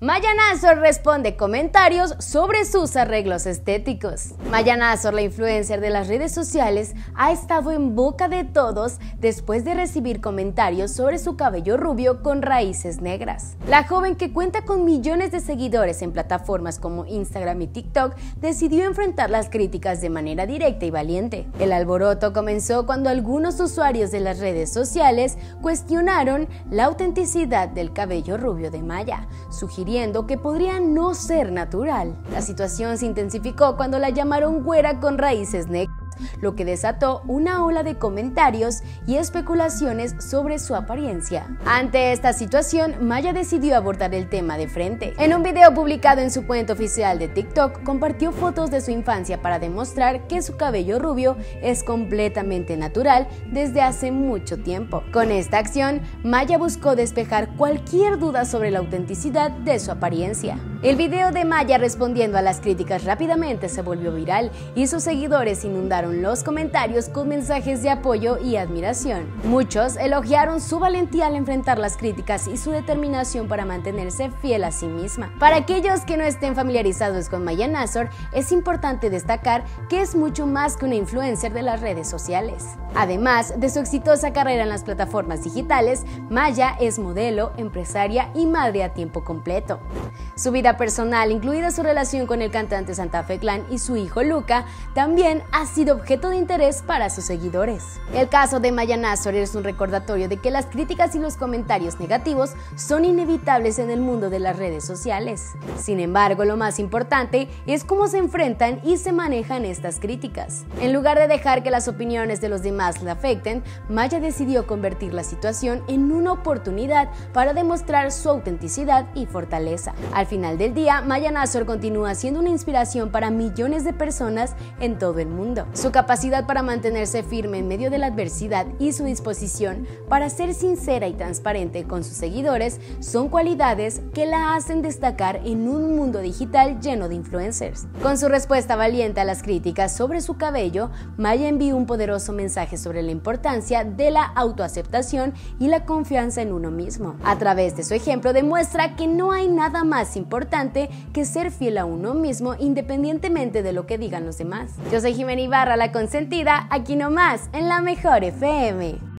Maya Nazor responde comentarios sobre sus arreglos estéticos. Maya Nazor, la influencer de las redes sociales, ha estado en boca de todos después de recibir comentarios sobre su cabello rubio con raíces negras. La joven, que cuenta con millones de seguidores en plataformas como Instagram y TikTok, decidió enfrentar las críticas de manera directa y valiente. El alboroto comenzó cuando algunos usuarios de las redes sociales cuestionaron la autenticidad del cabello rubio de Maya, sugiriendo que podría no ser natural. La situación se intensificó cuando la llamaron güera con raíces negras, lo que desató una ola de comentarios y especulaciones sobre su apariencia. Ante esta situación, Maya decidió abordar el tema de frente. En un video publicado en su cuenta oficial de TikTok, compartió fotos de su infancia para demostrar que su cabello rubio es completamente natural desde hace mucho tiempo. Con esta acción, Maya buscó despejar cualquier duda sobre la autenticidad de su apariencia. El video de Maya respondiendo a las críticas rápidamente se volvió viral y sus seguidores inundaron los comentarios con mensajes de apoyo y admiración. Muchos elogiaron su valentía al enfrentar las críticas y su determinación para mantenerse fiel a sí misma. Para aquellos que no estén familiarizados con Maya Nazor, es importante destacar que es mucho más que una influencer de las redes sociales. Además de su exitosa carrera en las plataformas digitales, Maya es modelo, empresaria y madre a tiempo completo. Su vida personal, incluida su relación con el cantante Santa Fe Clan y su hijo Luca, también ha sido objeto de interés para sus seguidores. El caso de Maya Nazor es un recordatorio de que las críticas y los comentarios negativos son inevitables en el mundo de las redes sociales. Sin embargo, lo más importante es cómo se enfrentan y se manejan estas críticas. En lugar de dejar que las opiniones de los demás la afecten, Maya decidió convertir la situación en una oportunidad para demostrar su autenticidad y fortaleza. Al final del día, Maya Nazor continúa siendo una inspiración para millones de personas en todo el mundo. Su capacidad para mantenerse firme en medio de la adversidad y su disposición para ser sincera y transparente con sus seguidores son cualidades que la hacen destacar en un mundo digital lleno de influencers. Con su respuesta valiente a las críticas sobre su cabello, Maya envió un poderoso mensaje sobre la importancia de la autoaceptación y la confianza en uno mismo. A través de su ejemplo demuestra que no hay nada más importante que ser fiel a uno mismo independientemente de lo que digan los demás. Yo soy Jimena Ibarra, la consentida, aquí nomás en La Mejor FM.